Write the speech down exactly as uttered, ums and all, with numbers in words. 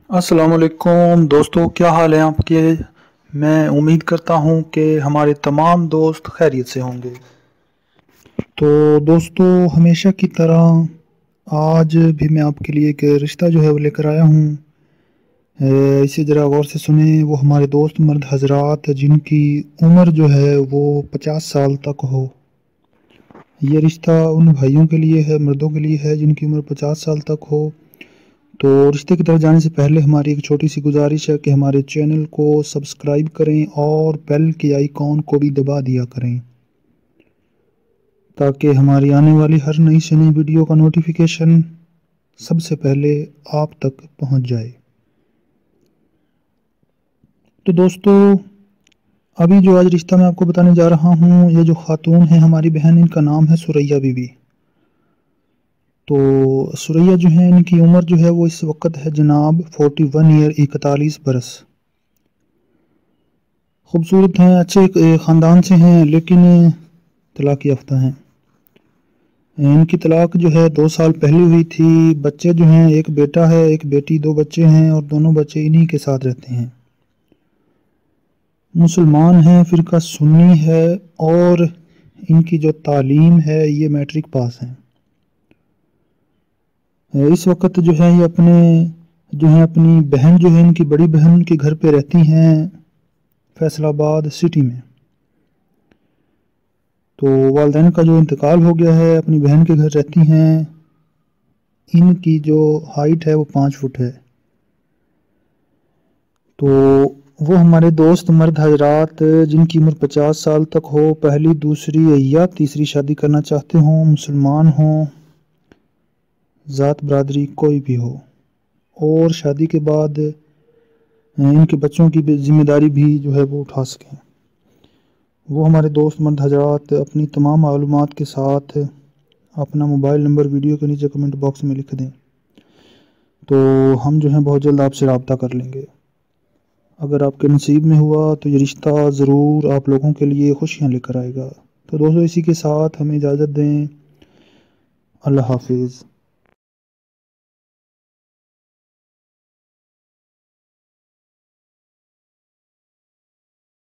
السلام علیکم دوستو، کیا حال ہیں آپ کے؟ میں امید کرتا ہوں کہ ہمارے تمام دوست خیریت سے ہوں گے۔ تو دوستو، ہمیشہ کی طرح آج بھی میں آپ کے لیے ایک رشتہ جو ہے وہ لے کر آیا ہوں۔ اسے ذرا غور سے سنیں۔ وہ ہمارے دوست مرد حضرات جن کی عمر جو ہے وہ پچاس سال تک ہو۔ یہ رشتہ ان بھائیوں کے لیے ہے، مردوں کے لیے ہے جن کی عمر پچاس سال تک ہو۔ تو رشتے کی طرف جانے سے پہلے ہماری ایک چھوٹی سی گزارش ہے کہ ہمارے چینل کو سبسکرائب کریں اور بیل کے آئیکن کو بھی دبا دیا کریں تاکہ ہماری آنے والی ہر نئی سے نئی ویڈیو کا نوٹیفیکیشن سب سے پہلے آپ تک پہنچ جائے۔ تو دوستو، ابھی جو آج رشتہ میں آپ کو بتانے جا رہا ہوں، یہ جو خاتون ہے ہماری بہن، ان کا نام ہے سریہ بی بی۔ تو سریہ جو ہے، ان کی عمر جو ہے وہ اس وقت ہے جناب فورٹی ون ایئر اکتالیس برس۔ خوبصورت ہیں، اچھے خاندان سے ہیں، لیکن طلاق یافتہ ہیں۔ ان کی طلاق جو ہے دو سال پہلے ہوئی تھی۔ بچے جو ہیں، ایک بیٹا ہے ایک بیٹی، دو بچے ہیں اور دونوں بچے انہی کے ساتھ رہتے ہیں۔ مسلمان ہیں، فرقہ سنی ہے اور ان کی جو تعلیم ہے یہ میٹرک پاس ہیں۔ اس وقت جو ہے یہ اپنے جو ہے اپنی بہن جو ہے ان کی بڑی بہن کے گھر پہ رہتی ہیں فیصل آباد سٹی میں۔ تو والدین کا جو انتقال ہو گیا ہے، اپنی بہن کے گھر رہتی ہیں۔ ان کی جو ہائٹ ہے وہ پانچ فٹ ہے۔ تو وہ ہمارے دوست مرد حضرات جن کی عمر پچاس سال تک ہو، پہلی دوسری یا تیسری شادی کرنا چاہتے ہوں، مسلمان ہوں، ذات برادری کوئی بھی ہو، اور شادی کے بعد ان کے بچوں کی ذمہ داری بھی جو ہے وہ اٹھا سکیں، وہ ہمارے دوست مرد حضرات اپنی تمام معلومات کے ساتھ اپنا موبائل نمبر ویڈیو کے نیچے کمنٹ باکس میں لکھ دیں، تو ہم جو ہیں بہت جلد آپ سے رابطہ کر لیں گے۔ اگر آپ کے نصیب میں ہوا تو یہ رشتہ ضرور آپ لوگوں کے لیے خوشیاں لے کر آئے گا۔ تو دوستو، اسی کے ساتھ ہمیں اجازت دیں۔ اللہ حافظ۔